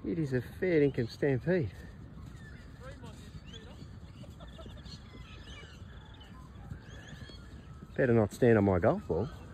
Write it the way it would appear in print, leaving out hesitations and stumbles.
It is a fair dinkum stampede. Better not stand on my golf ball.